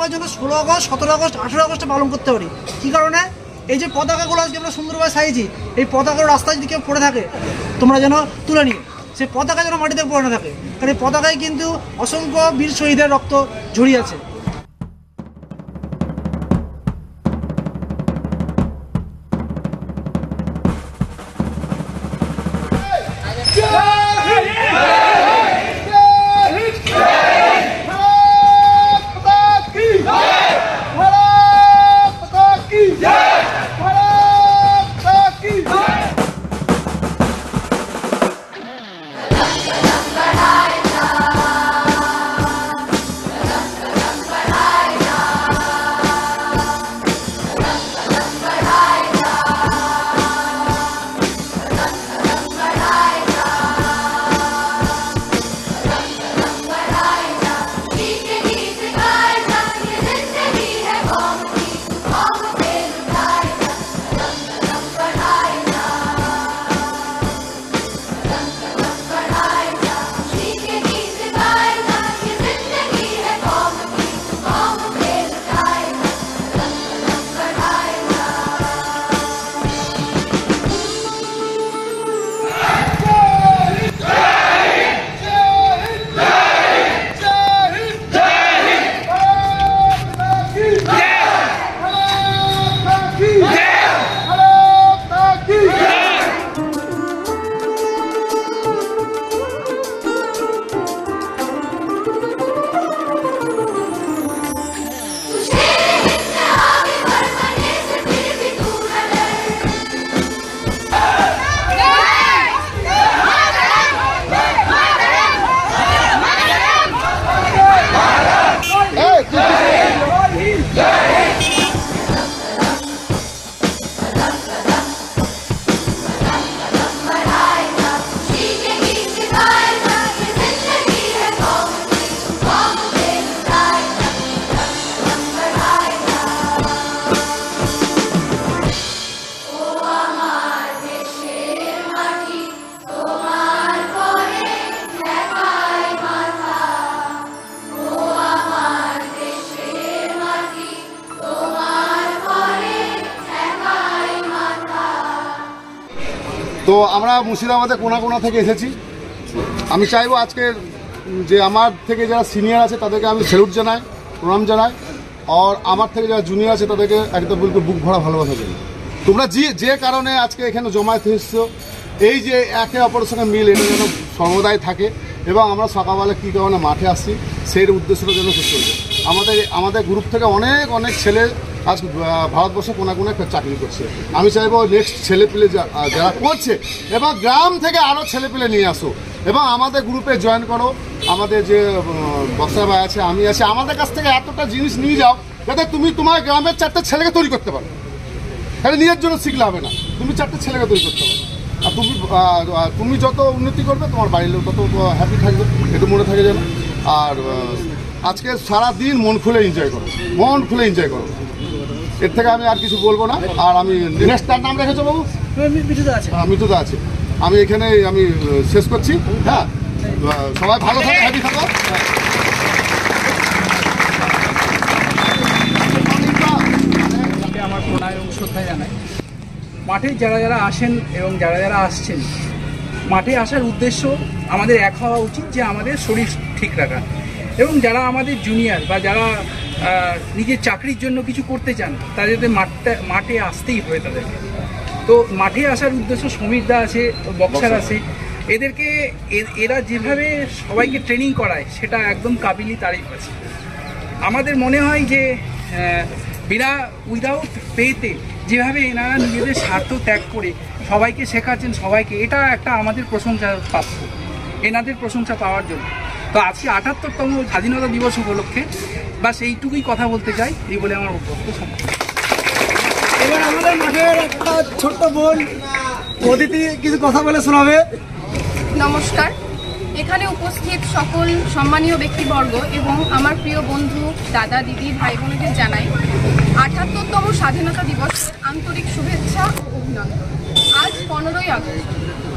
আমরা যেন 16 August 17 August 18 আগস্টে পালন করতে পারি। কী কারণে? এই যে পতাকাগুলো আজকে আমরা সুন্দরভাবে সাজিয়েছি, এই পতাকাগুলো রাস্তায় যদি কেউ পড়ে থাকে তোমরা যেন তুলে নিও, সেই পতাকা যেন মাটিতে পড়ে না থাকে, কারণ এই পতাকায় কিন্তু অসংখ্য বীর শহীদের রক্ত ঝরিয়ে আছে। তো আমরা মুর্শিদাবাদে কোনা কোনা থেকে এসেছি। আমি চাইবো আজকে যে আমার থেকে যারা সিনিয়র আছে তাদেরকে আমি স্যালুট জানাই, প্রণাম জানাই, আর আমার থেকে যারা জুনিয়র আছে তাদেরকে একদম বলতে বুক ভরা ভালোবাসা জানাই। তোমরা যে কারণে আজকে এখানে জমায়েত এসেছো, এই যে একে অপরের সঙ্গে মিল এটা যেন সর্বদাই থাকে, এবং আমরা সকালবেলা কী কারণে মাঠে আসছি সেই উদ্দেশ্যটা যেন শেষ করবে। আমাদের গ্রুপ থেকে অনেক ছেলে আজ ভারতবর্ষে কোনা কোনায় চাকরি করছে। আমি চাইবো নেক্সট ছেলেপিলে যারা করছে এবং গ্রাম থেকে আরও ছেলেপিলে নিয়ে আসো এবং আমাদের গ্রুপে জয়েন করো। আমাদের যে বক্সা ভাই আছে, আমি আছি, আমাদের কাছ থেকে এতটা জিনিস নিয়ে যাও যাতে তুমি তোমার গ্রামের 4টে ছেলেকে তৈরি করতে পারো। তাহলে নিজের জন্য শিখলে হবে না, তুমি 4টে ছেলেকে তৈরি করতে পারো। আর তুমি যত উন্নতি করবে তোমার বাড়ির লোক তত হ্যাপি থাকবে, একটু মনে থাকে যেন। আর আজকে সারাদিন মন খুলে এনজয় করো, মন খুলে এনজয় করো। এর থেকে আমি আর কিছু বলবো না। আর আমি নেক্সটটার নাম রেখেছো বাবু? মিঠুদা আছে। আমি এখানে আমি শেষ করছি। হ্যাঁ, সবাই ভালো থাকো, হ্যাপি থাকো। আমার প্রণাম এবং শ্রদ্ধা জানাই। মাঠে যারা আসেন এবং যারা আসছেন, মাঠে আসার উদ্দেশ্য আমাদের এক হওয়া উচিত যে আমাদের শরীর ঠিক রাখা, এবং যারা আমাদের জুনিয়র বা যারা নিজের চাকরির জন্য কিছু করতে চান তাদের মাঠে আসতেই হবে তাদেরকে। তো মাঠে আসার উদ্দেশ্য সমীরদা আছে, বক্সার আছে, এদেরকে এরা যেভাবে সবাইকে ট্রেনিং করায় সেটা একদম কাবিলি তারিফ আছে। আমাদের মনে হয় যে উইদাউট পেতে যেভাবে এনারা নিজেদের স্বার্থ ত্যাগ করে সবাইকে শেখাচ্ছেন, সবাইকে, এটা একটা আমাদের প্রশংসা প্রাপ্য, এনাদের প্রশংসা পাওয়ার জন্য। তো আজকে ৭৮তম স্বাধীনতা দিবস উপলক্ষে বাস এইটুকুই কথা বলতে চাই, এই বলে আমার বক্তব্য সমাপ্ত। এবার আমাদের মাঠের একটা ছোট্ট বোন অদিতি কিছু কথা বলে শোনাবে। নমস্কার। এখানে উপস্থিত সকল সম্মানীয় ব্যক্তিবর্গ এবং আমার প্রিয় বন্ধু, দাদা, দিদি, ভাই বোনদের জানাই ৭৮তম স্বাধীনতা দিবসের আন্তরিক শুভেচ্ছা ও অভিনন্দন। আজ 15ই আগস্ট।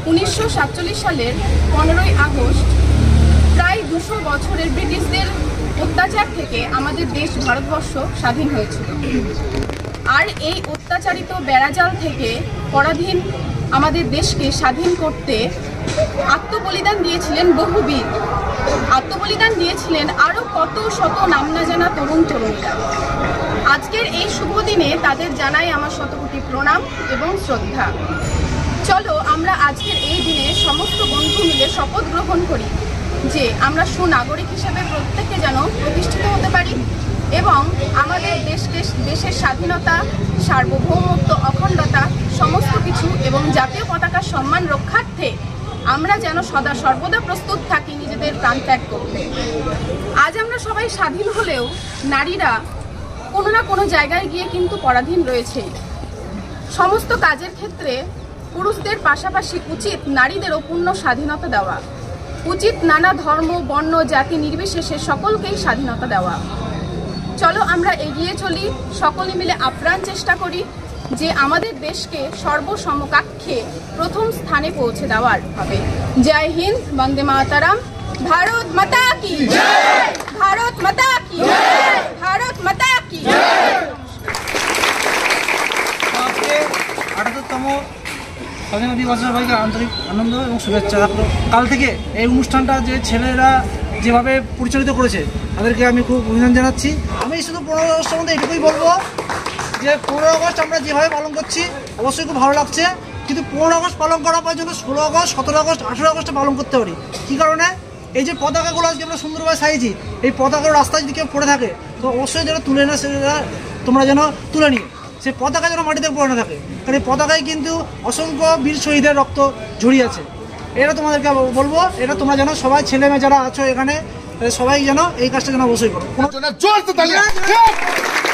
1947 সালের 15ই আগস্ট প্রায় 200 বছরের ব্রিটিশদের অত্যাচার থেকে আমাদের দেশ ভারতবর্ষ স্বাধীন হয়েছিল। আর এই অত্যাচারিত বেড়াজাল থেকে পরাধীন আমাদের দেশকে স্বাধীন করতে আত্মবলিদান দিয়েছিলেন বহু বীর, আত্মবলিদান দিয়েছিলেন আরও কত শত নাম না জানা তরুণ তরুণীরা। আজকের এই শুভ দিনে তাদের জানাই আমার শতকোটি প্রণাম এবং শ্রদ্ধা। চলো আমরা আজকের এই দিনে সমস্ত বন্ধু মিলে শপথ গ্রহণ করি যে আমরা সুনাগরিক হিসেবে প্রত্যেকে যেন প্রতিষ্ঠিত হতে পারি এবং আমাদের দেশের স্বাধীনতা, সার্বভৌমত্ব, অখণ্ডতা সমস্ত কিছু এবং জাতীয় পতাকার সম্মান রক্ষার্থে আমরা যেন সদা সর্বদা প্রস্তুত থাকি নিজেদের প্রাণ ত্যাগ করতে। আজ আমরা সবাই স্বাধীন হলেও নারীরা কোনো না কোনো জায়গায় গিয়ে কিন্তু পরাধীন রয়েছে। সমস্ত কাজের ক্ষেত্রে পুরুষদের পাশাপাশি উচিত নারীদেরও পূর্ণ স্বাধীনতা দেওয়া, উচিত নানা ধর্ম, বর্ণ, জাতি নির্বিশেষে সকলকেই স্বাধীনতা দেওয়া। চলো আমরা এগিয়ে চলি, সকলে মিলে আপ্রাণ চেষ্টা করি যে আমাদের দেশকে সর্বসমকক্ষে প্রথম স্থানে পৌঁছে দেওয়ার হবে। জয় হিন্দ, বন্দে মাতারাম, ভারত মাতা কি জয়, ভারত মাতা কি জয়, ভারত মাতা কি জয়। আজকে ৭৮তম স্বাধীনতা দিবসের সবাইকে আন্তরিক আনন্দ এবং শুভেচ্ছা। কাল থেকে এই অনুষ্ঠানটা যে ছেলেরা যেভাবে পরিচালিত করেছে তাদেরকে আমি খুব অভিনন্দন জানাচ্ছি। আমি শুধু ১৫ আগস্টের মধ্যে এটুকুই বলবো যে ১৫ আগস্ট আমরা যেভাবে পালন করছি অবশ্যই খুব ভালো লাগছে, কিন্তু ১৫ আগস্ট পালন করার পর জন্য ১৬ আগস্ট, ১৭ আগস্ট, ১৮ আগস্টে পালন করতে পারি। কী কারণে? এই যে পতাকাগুলো আজকে আমরা সুন্দরভাবে সাইজি, এই পতাকার রাস্তায় যদি কেউ পড়ে থাকে তো অবশ্যই যেন তুলে না, সেটা তোমরা যেন তুলে নিও, সেই পতাকা যেন মাটিতে পড়ে না থাকে, কারণ এই পতাকায় কিন্তু অসংখ্য বীর শহীদের রক্ত ঝরিয়ে আছে। এটা তোমাদেরকে বলবো, এটা তোমরা যেন সবাই ছেলে মেয়ে যারা আছো এখানে সবাই যেন এই কাজটা যেন অবশ্যই করো। জোর তো তালি।